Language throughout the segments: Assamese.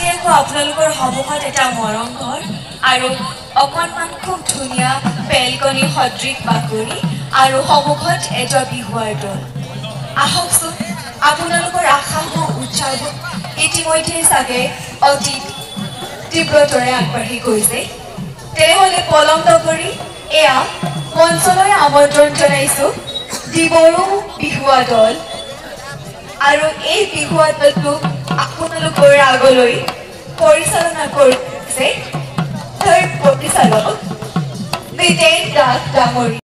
আজি আকৌ আপোনালোকৰ সন্মুখত এটা মৰম ঘৰ আৰু অকণমান খুব ধুনীয়া বেলকনি সদৃশ বাকৰি আৰু সন্মুখত এটা বিহুৱাৰ দল আহকচোন আপোনালোকৰ আশাবোৰ উৎসাহবোৰ ইতিমধ্যে চাগে অতি তীব্ৰতৰে আগবাঢ়ি গৈছে তেনেহ'লে পলম নকৰি এয়া মঞ্চলৈ আমন্ত্ৰণ জনাইছোঁ দিবৰো বিহুৱা দল আৰু এই বিহুৱা দলটোক আপোনালোকৰ আগলৈ পৰিচালনা কৰিছে থৰ্ড পৰিচালক বিজয় দাস ডাঙৰীয়া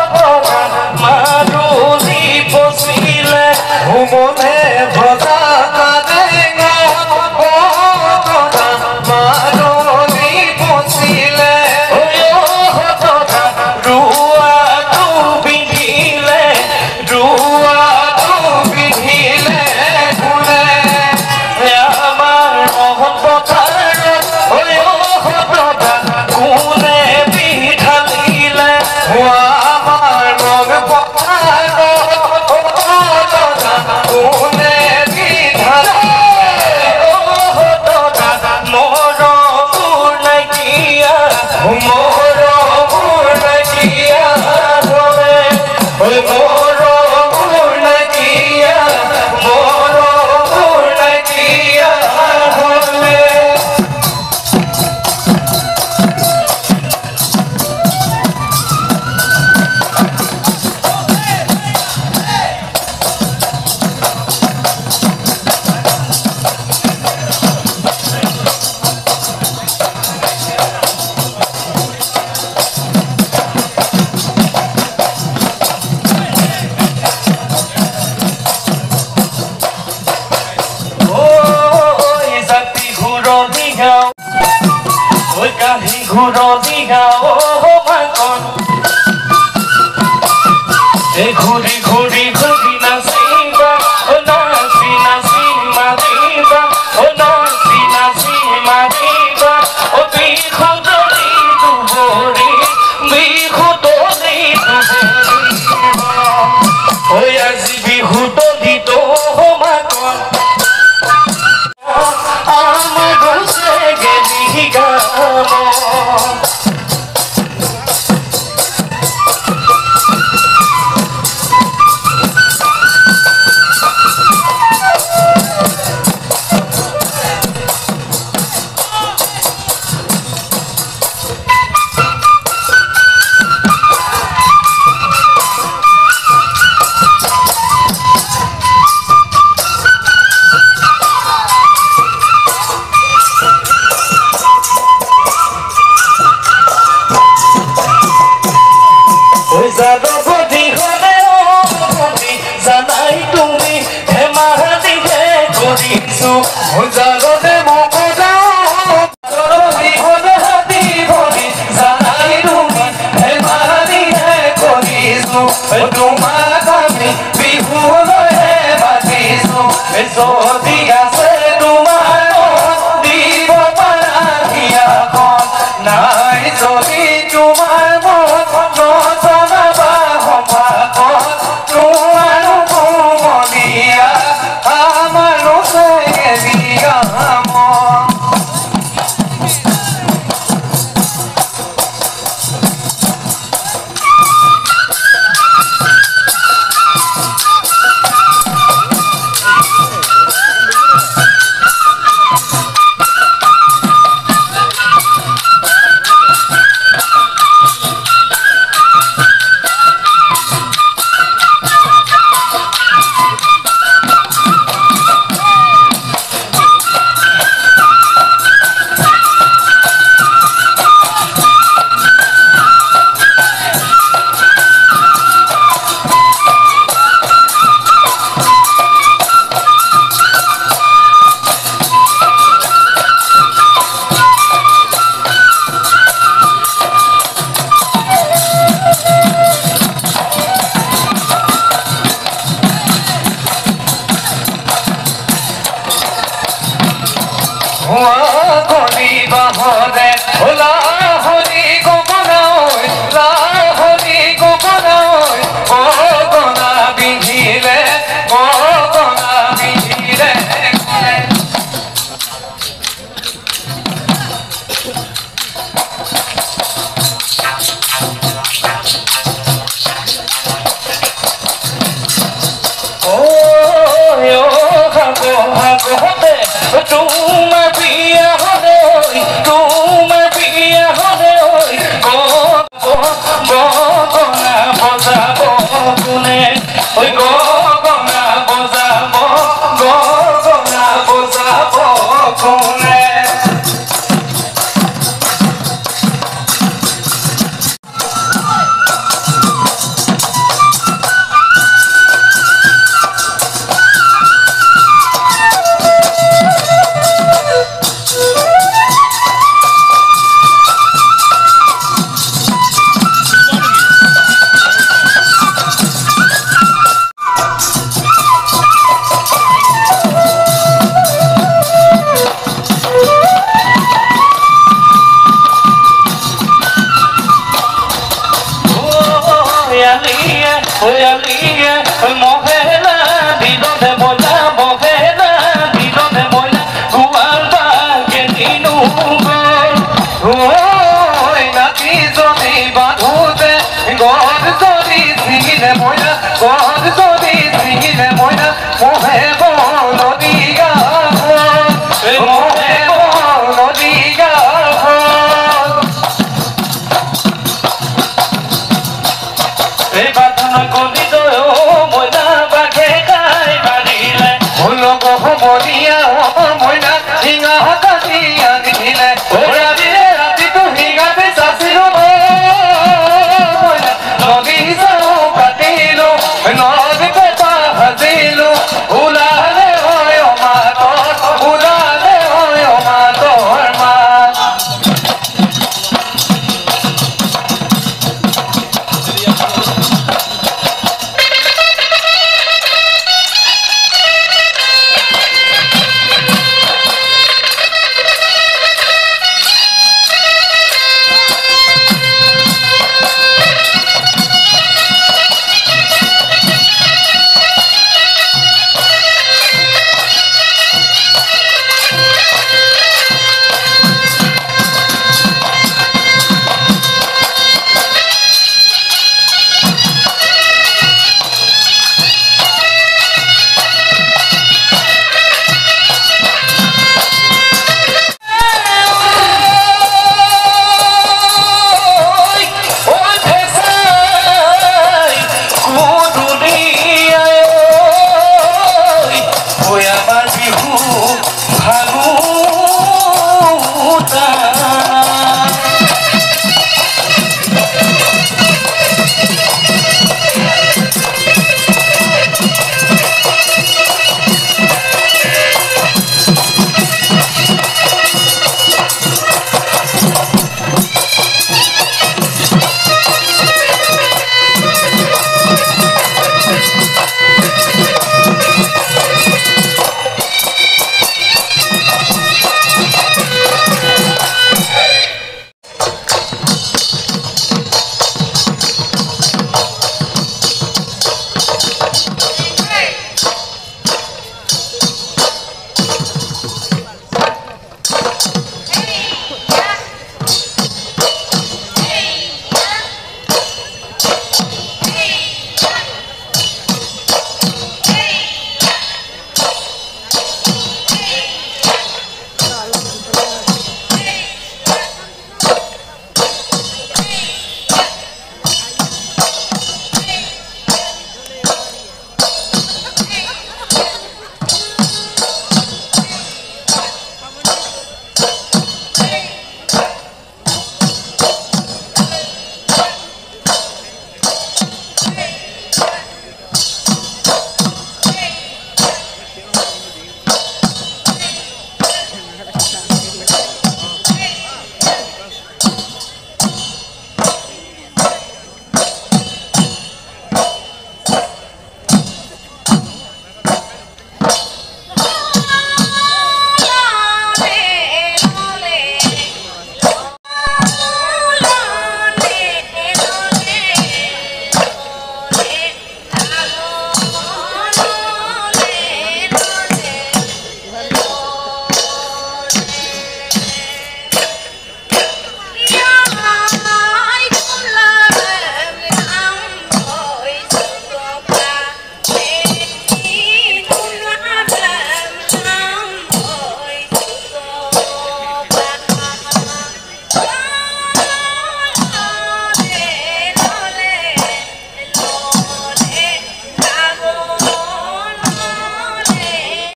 মনে ভজা ঘুরলিয়া ও মাখন ঘুরি ঘুরি ঘুরি নাচিবা ও নাচি নাচি মাৰিবা ও নাচি নাচি মাৰিবা ও বিহু দলি দুবৰি বিহু দলি দুবৰিবা ঐ আজি বিহু দলি তো মাখন আমার গছে গেলি গাম জানাই তুমি ধেমালি কৰিছো জানতে মোক জানাই তুমি ধেমালি কৰিছো তোমাক আমি বিহুলৈহে মাতিছো যদি আছে তোমাৰ দিব পাৰা হিয়াখন নাই যদি তোমাৰ মত নজনাবা সভাখন তোমাৰো কোমলীয়া আমাৰো চেগেলীয়া মন গলি বাহরে লাহরি গোপনাই লাহরি গোপনাই গগনা বিধিলে গগনা বিধিলে তোমার বিয়া হলে তোমার বিয়া হলে গগনা বজাব কোনে ওই গগনা বজাব কোনে Oye,